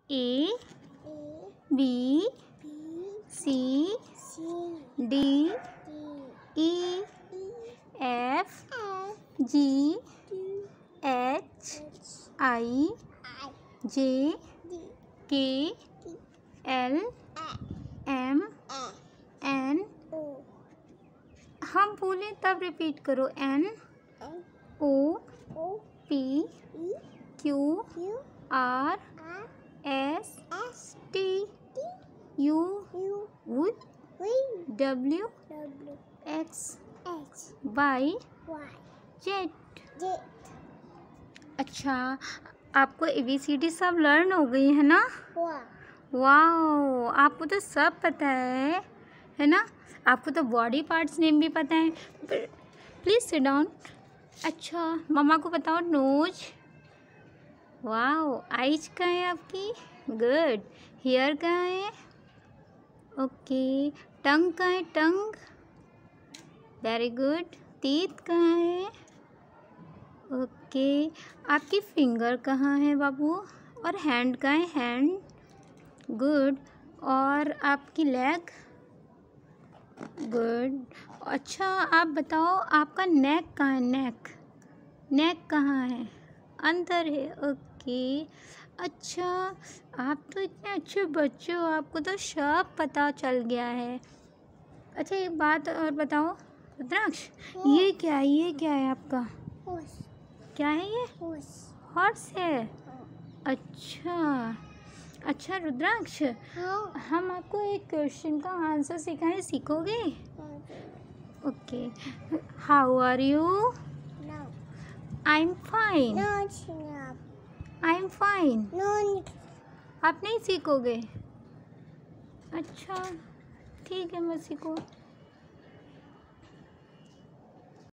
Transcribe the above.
A B C D E F G H I J K L M N। हम बोले तब repeat करो। N O P Q R S T U W X Y Z। अच्छा, आपको ABCD सब learn हो गई है ना? वाओ, आपको तो सब पता है ना? आपको तो बॉडी पार्ट्स नेम भी पता है। Please sit down. अच्छा, मम्मा को बताओ नोज। वाओ, आइज कहाँ है आपकी? गुड। हेयर कहाँ है? ओके। टंग कहाँ है? टंग। Very good. टीथ कहाँ है? ओके। आपकी फिंगर कहाँ है बाबू? और हैंड कहाँ है? हैंड। गुड। और आपकी लेग? गुड। अच्छा, आप बताओ आपका नेक कहाँ है? नेक कहाँ है? अंदर है। ओके। अच्छा, आप तो इतने अच्छे बच्चे हो, आपको तो सब पता चल गया है। अच्छा, एक बात और बताओ रुद्राक्ष, ये क्या है आपका? क्या है ये? हॉर्स है। अच्छा रुद्राक्ष, हम आपको एक क्वेश्चन का आंसर सिखाएं, सीखोगे? Okay. How are you? I am fine. I am fine. आप नहीं सीखोगे? अच्छा, ठीक है, मैं सीखो।